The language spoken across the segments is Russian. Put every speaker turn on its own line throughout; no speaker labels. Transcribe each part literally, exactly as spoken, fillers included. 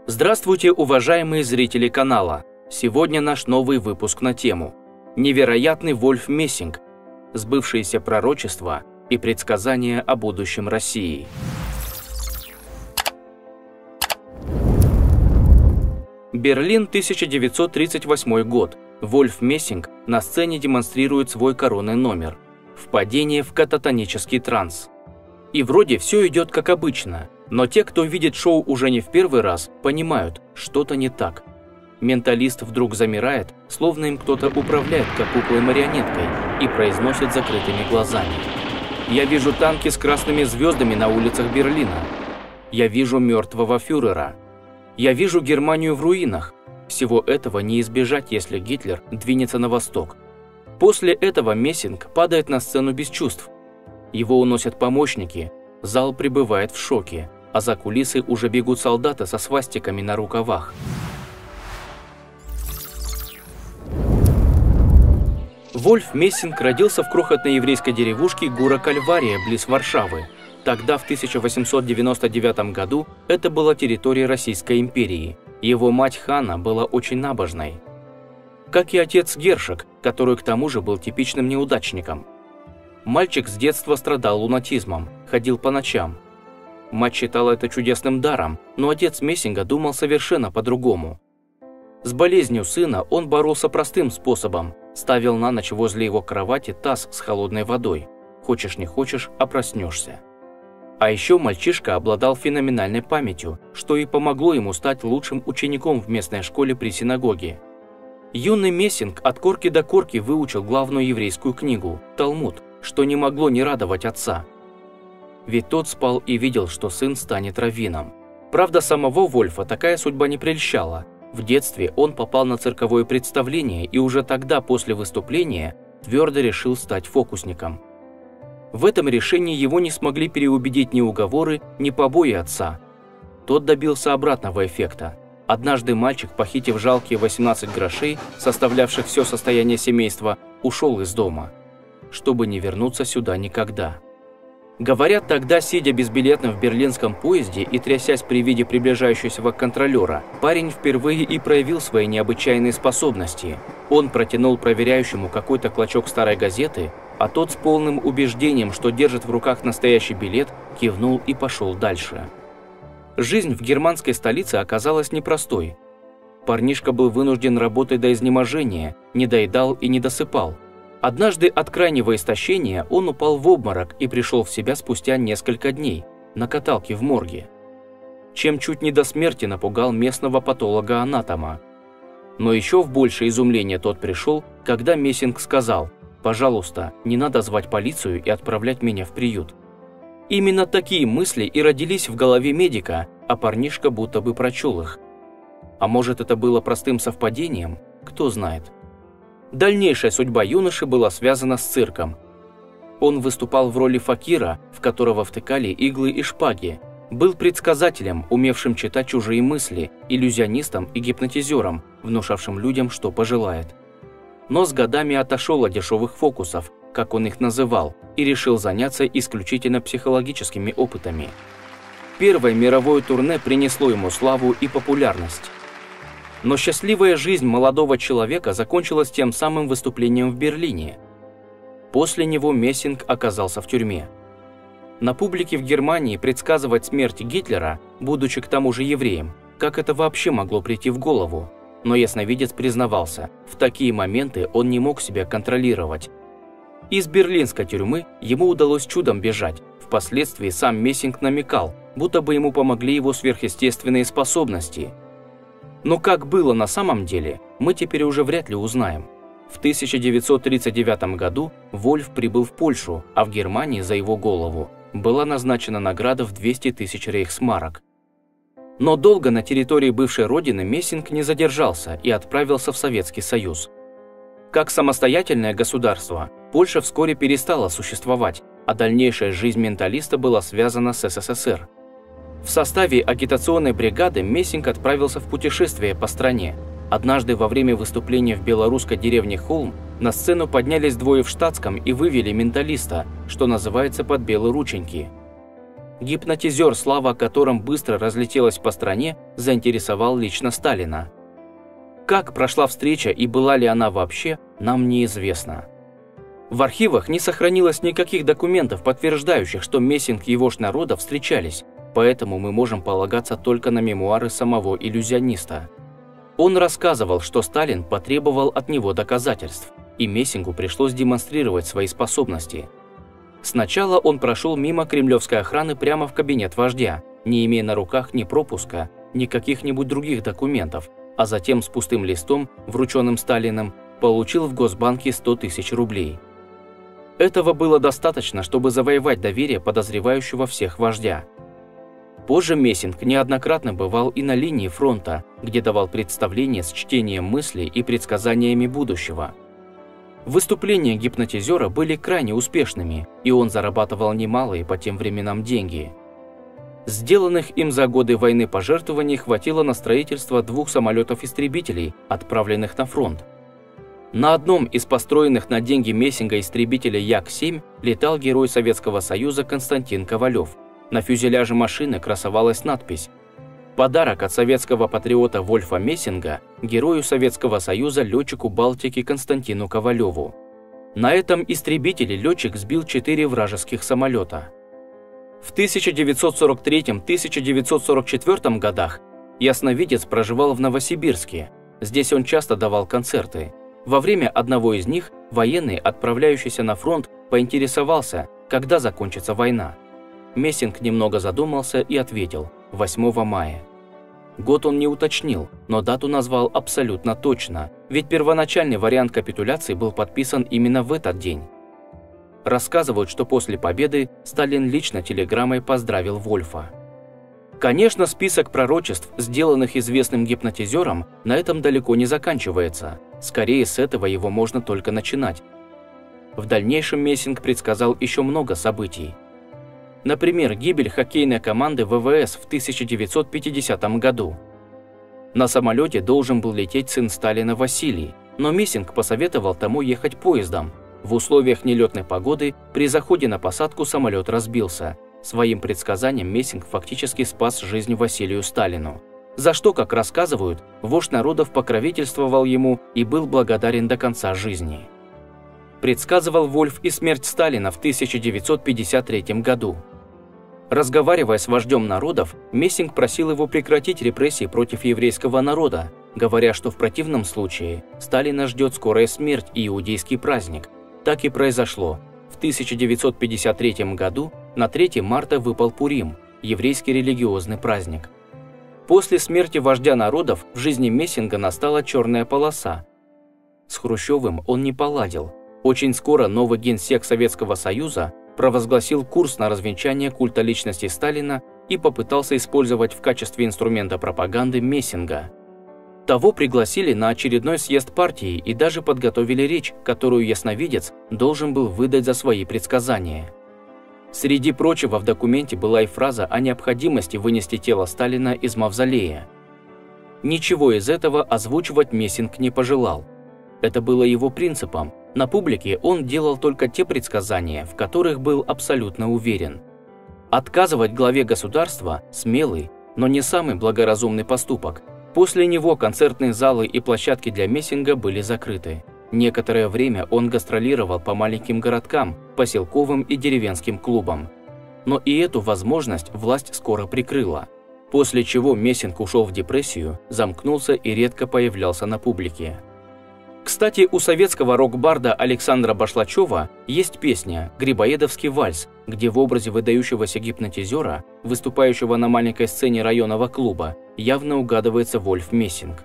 Здравствуйте, уважаемые зрители канала! Сегодня наш новый выпуск на тему «Невероятный Вольф Мессинг. Сбывшиеся пророчества и предсказания о будущем России». Берлин, тысяча девятьсот тридцать восьмой год. Вольф Мессинг на сцене демонстрирует свой коронный номер «Впадение в кататонический транс». И вроде все идет как обычно, но те, кто видит шоу уже не в первый раз, понимают, что-то не так. Менталист вдруг замирает, словно им кто-то управляет как куклой-марионеткой, и произносит закрытыми глазами. «Я вижу танки с красными звездами на улицах Берлина. Я вижу мертвого фюрера. Я вижу Германию в руинах. Всего этого не избежать, если Гитлер двинется на восток». После этого Мессинг падает на сцену без чувств. Его уносят помощники, зал пребывает в шоке, а за кулисы уже бегут солдаты со свастиками на рукавах. Вольф Мессинг родился в крохотной еврейской деревушке Гура-Кальвария близ Варшавы. Тогда, в тысяча восемьсот девяносто девятом году, это была территория Российской империи. Его мать Ханна была очень набожной. Как и отец Гершек, который к тому же был типичным неудачником. Мальчик с детства страдал лунатизмом, ходил по ночам. Мать считала это чудесным даром, но отец Мессинга думал совершенно по-другому. С болезнью сына он боролся простым способом, ставил на ночь возле его кровати таз с холодной водой. Хочешь не хочешь, а проснешься. А еще мальчишка обладал феноменальной памятью, что и помогло ему стать лучшим учеником в местной школе при синагоге. Юный Мессинг от корки до корки выучил главную еврейскую книгу – Талмуд, что не могло не радовать отца. Ведь тот спал и видел, что сын станет раввином. Правда, самого Вольфа такая судьба не прельщала. В детстве он попал на цирковое представление и уже тогда, после выступления, твердо решил стать фокусником. В этом решении его не смогли переубедить ни уговоры, ни побои отца. Тот добился обратного эффекта. Однажды мальчик, похитив жалкие восемнадцать грошей, составлявших все состояние семейства, ушел из дома, чтобы не вернуться сюда никогда. Говорят, тогда, сидя безбилетно в берлинском поезде и трясясь при виде приближающегося контролера, парень впервые и проявил свои необычайные способности. Он протянул проверяющему какой-то клочок старой газеты, а тот с полным убеждением, что держит в руках настоящий билет, кивнул и пошел дальше. Жизнь в германской столице оказалась непростой. Парнишка был вынужден работать до изнеможения, не доедал и не досыпал. Однажды от крайнего истощения он упал в обморок и пришел в себя спустя несколько дней, на каталке в морге. Чем чуть не до смерти напугал местного патолога-анатома. Но еще в большее изумление тот пришел, когда Мессинг сказал: «Пожалуйста, не надо звать полицию и отправлять меня в приют». Именно такие мысли и родились в голове медика, а парнишка будто бы прочел их. А может, это было простым совпадением? Кто знает. Дальнейшая судьба юноши была связана с цирком. Он выступал в роли факира, в которого втыкали иглы и шпаги, был предсказателем, умевшим читать чужие мысли, иллюзионистом и гипнотизером, внушавшим людям, что пожелает. Но с годами отошел от дешевых фокусов, как он их называл, и решил заняться исключительно психологическими опытами. Первое мировое турне принесло ему славу и популярность. Но счастливая жизнь молодого человека закончилась тем самым выступлением в Берлине. После него Мессинг оказался в тюрьме. На публике в Германии предсказывать смерть Гитлера, будучи к тому же евреем, как это вообще могло прийти в голову? Но ясновидец признавался, в такие моменты он не мог себя контролировать. Из берлинской тюрьмы ему удалось чудом бежать. Впоследствии сам Мессинг намекал, будто бы ему помогли его сверхъестественные способности. Но как было на самом деле, мы теперь уже вряд ли узнаем. В тысяча девятьсот тридцать девятом году Вольф прибыл в Польшу, а в Германии за его голову была назначена награда в двести тысяч рейхсмарок. Но долго на территории бывшей родины Мессинг не задержался и отправился в Советский Союз. Как самостоятельное государство, Польша вскоре перестала существовать, а дальнейшая жизнь менталиста была связана с СССР. В составе агитационной бригады Мессинг отправился в путешествие по стране. Однажды во время выступления в белорусской деревне Холм на сцену поднялись двое в штатском и вывели менталиста, что называется, под белые рученьки. Гипнотизер, слава о котором быстро разлетелась по стране, заинтересовал лично Сталина. Как прошла встреча и была ли она вообще, нам неизвестно. В архивах не сохранилось никаких документов, подтверждающих, что Мессинг и вождь народа встречались, поэтому мы можем полагаться только на мемуары самого иллюзиониста. Он рассказывал, что Сталин потребовал от него доказательств, и Мессингу пришлось демонстрировать свои способности. Сначала он прошел мимо кремлевской охраны прямо в кабинет вождя, не имея на руках ни пропуска, ни каких-нибудь других документов, а затем с пустым листом, врученным Сталиным, получил в Госбанке сто тысяч рублей. Этого было достаточно, чтобы завоевать доверие подозревающего всех вождя. Позже Мессинг неоднократно бывал и на линии фронта, где давал представления с чтением мыслей и предсказаниями будущего. Выступления гипнотизера были крайне успешными, и он зарабатывал немалые по тем временам деньги. Сделанных им за годы войны пожертвований хватило на строительство двух самолетов-истребителей, отправленных на фронт. На одном из построенных на деньги Мессинга истребителя Як семь летал герой Советского Союза Константин Ковалев. На фюзеляже машины красовалась надпись «Подарок от советского патриота Вольфа Мессинга герою Советского Союза летчику Балтики Константину Ковалеву». На этом истребителе летчик сбил четыре вражеских самолета. В тысяча девятьсот сорок третьем — тысяча девятьсот сорок четвёртом годах ясновидец проживал в Новосибирске. Здесь он часто давал концерты. Во время одного из них военный, отправляющийся на фронт, поинтересовался, когда закончится война. Мессинг немного задумался и ответил – восьмого мая. Год он не уточнил, но дату назвал абсолютно точно, ведь первоначальный вариант капитуляции был подписан именно в этот день. Рассказывают, что после победы Сталин лично телеграммой поздравил Вольфа. Конечно, список пророчеств, сделанных известным гипнотизером, на этом далеко не заканчивается. Скорее, с этого его можно только начинать. В дальнейшем Мессинг предсказал еще много событий. Например, гибель хоккейной команды вэ вэ эс в тысяча девятьсот пятидесятом году. На самолете должен был лететь сын Сталина Василий, но Мессинг посоветовал тому ехать поездом. В условиях нелетной погоды при заходе на посадку самолет разбился. Своим предсказанием Мессинг фактически спас жизнь Василию Сталину, за что, как рассказывают, вождь народов покровительствовал ему и был благодарен до конца жизни. Предсказывал Вольф и смерть Сталина в тысяча девятьсот пятьдесят третьем году. Разговаривая с вождем народов, Мессинг просил его прекратить репрессии против еврейского народа, говоря, что в противном случае Сталина ждет скорая смерть и иудейский праздник. Так и произошло. В тысяча девятьсот пятьдесят третьем году на третье марта выпал Пурим, еврейский религиозный праздник. После смерти вождя народов в жизни Мессинга настала черная полоса. С Хрущевым он не поладил. Очень скоро новый генсек Советского Союза провозгласил курс на развенчание культа личности Сталина и попытался использовать в качестве инструмента пропаганды Мессинга. Того пригласили на очередной съезд партии и даже подготовили речь, которую ясновидец должен был выдать за свои предсказания. Среди прочего в документе была и фраза о необходимости вынести тело Сталина из мавзолея. Ничего из этого озвучивать Мессинг не пожелал. Это было его принципом. На публике он делал только те предсказания, в которых был абсолютно уверен. Отказывать главе государства – смелый, но не самый благоразумный поступок. После него концертные залы и площадки для Мессинга были закрыты. Некоторое время он гастролировал по маленьким городкам, поселковым и деревенским клубам. Но и эту возможность власть скоро прикрыла. После чего Мессинг ушел в депрессию, замкнулся и редко появлялся на публике. Кстати, у советского рок-барда Александра Башлачева есть песня «Грибоедовский вальс», где в образе выдающегося гипнотизера, выступающего на маленькой сцене районного клуба, явно угадывается Вольф Мессинг.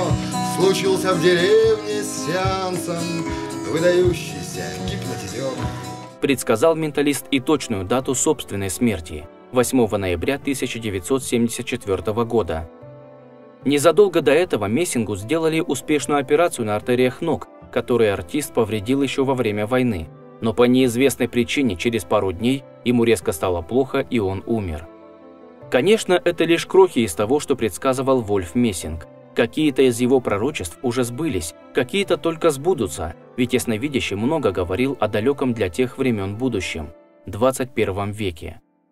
Но случился в деревне с сеансом выдающийся гипнотизер.
Предсказал менталист и точную дату собственной смерти – восьмого ноября тысяча девятьсот семьдесят четвёртого года. Незадолго до этого Мессингу сделали успешную операцию на артериях ног, которую артист повредил еще во время войны. Но по неизвестной причине через пару дней ему резко стало плохо и он умер. Конечно, это лишь крохи из того, что предсказывал Вольф Мессинг. Какие-то из его пророчеств уже сбылись, какие-то только сбудутся, ведь ясновидящий много говорил о далеком для тех времен будущем – двадцать первом веке.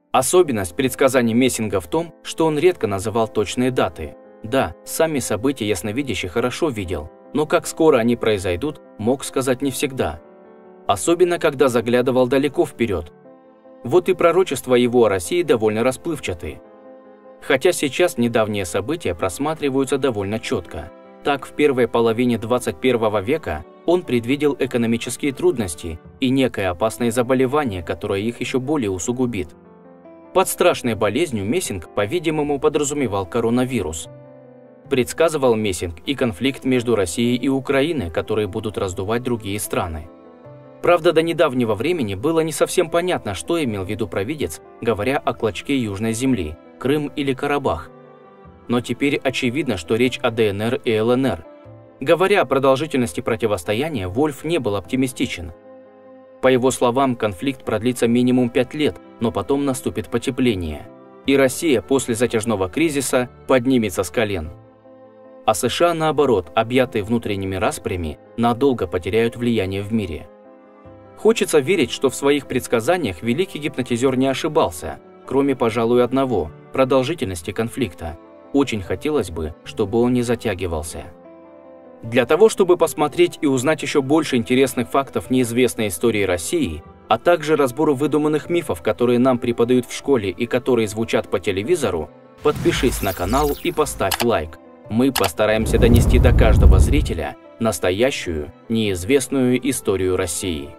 Особенность предсказаний Мессинга в том, что он редко называл точные даты. Да, сами события ясновидящий хорошо видел, но как скоро они произойдут, мог сказать не всегда. Особенно, когда заглядывал далеко вперед. Вот и пророчества его о России довольно расплывчаты. Хотя сейчас недавние события просматриваются довольно четко. Так, в первой половине двадцать первого века он предвидел экономические трудности и некое опасное заболевание, которое их еще более усугубит. Под страшной болезнью Мессинг, по-видимому, подразумевал коронавирус. Предсказывал Мессинг и конфликт между Россией и Украиной, которые будут раздувать другие страны. Правда, до недавнего времени было не совсем понятно, что имел в виду провидец, говоря о клочке Южной земли, Крым или Карабах. Но теперь очевидно, что речь о Дэ Эн Эр и Эл Эн Эр. Говоря о продолжительности противостояния, Вольф не был оптимистичен. По его словам, конфликт продлится минимум пять лет, но потом наступит потепление. И Россия после затяжного кризиса поднимется с колен. А США, наоборот, объятые внутренними распрями, надолго потеряют влияние в мире. Хочется верить, что в своих предсказаниях великий гипнотизер не ошибался, кроме, пожалуй, одного – продолжительности конфликта. Очень хотелось бы, чтобы он не затягивался. Для того, чтобы посмотреть и узнать еще больше интересных фактов неизвестной истории России, а также разбору выдуманных мифов, которые нам преподают в школе и которые звучат по телевизору, подпишись на канал и поставь лайк. Мы постараемся донести до каждого зрителя настоящую, неизвестную историю России.